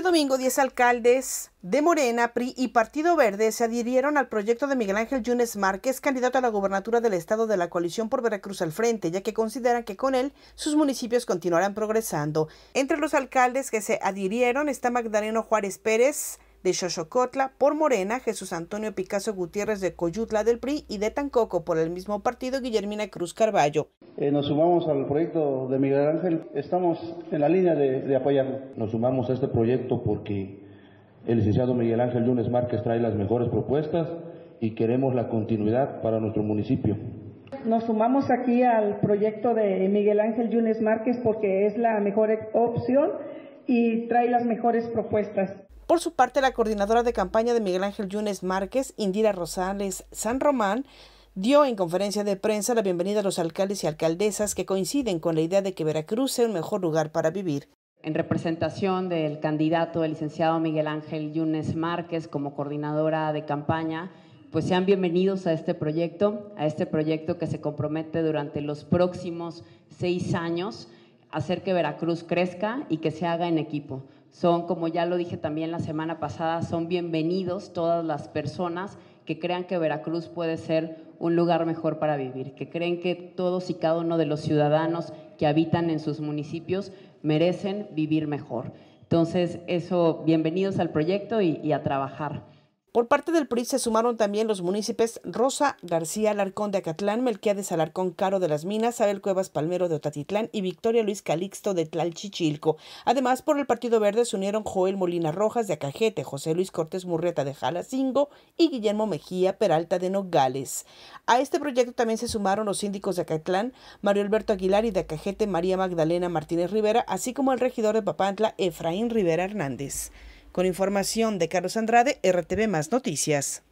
domingo, 10 alcaldes de Morena, PRI y Partido Verde se adhirieron al proyecto de Miguel Ángel Yunes Márquez, candidato a la gobernatura del estado de la coalición por Veracruz al frente, ya que consideran que con él sus municipios continuarán progresando. Entre los alcaldes que se adhirieron está Magdaleno Juárez Pérez de Xochocotla por Morena, Jesús Antonio Picasso Gutiérrez de Coyutla del PRI y de Tancoco por el mismo partido, Guillermina Cruz Carballo. Nos sumamos al proyecto de Miguel Ángel, estamos en la línea de apoyarlo. Nos sumamos a este proyecto porque el licenciado Miguel Ángel Yunes Márquez trae las mejores propuestas y queremos la continuidad para nuestro municipio. Nos sumamos aquí al proyecto de Miguel Ángel Yunes Márquez porque es la mejor opción y trae las mejores propuestas. Por su parte, la coordinadora de campaña de Miguel Ángel Yunes Márquez, Indira Rosales San Román, dio en conferencia de prensa la bienvenida a los alcaldes y alcaldesas que coinciden con la idea de que Veracruz sea un mejor lugar para vivir. En representación del candidato, el licenciado Miguel Ángel Yunes Márquez, como coordinadora de campaña, pues sean bienvenidos a este proyecto que se compromete durante los próximos 6 años a hacer que Veracruz crezca y que se haga en equipo. Son, como ya lo dije también la semana pasada, son bienvenidos todas las personas que crean que Veracruz puede ser un lugar mejor para vivir, que creen que todos y cada uno de los ciudadanos que habitan en sus municipios merecen vivir mejor. Entonces, bienvenidos al proyecto y a trabajar. Por parte del PRI se sumaron también los municipios Rosa García Alarcón de Acatlán, Melquiades Alarcón Caro de las Minas, Abel Cuevas Palmero de Otatitlán y Victoria Luis Calixto de Tlalchichilco. Además, por el Partido Verde se unieron Joel Molina Rojas de Acajete, José Luis Cortés Murrieta de Jalacingo y Guillermo Mejía Peralta de Nogales. A este proyecto también se sumaron los síndicos de Acatlán, Mario Alberto Aguilar, y de Acajete, María Magdalena Martínez Rivera, así como el regidor de Papantla, Efraín Rivera Hernández. Con información de Carlos Andrade, RTV Más Noticias.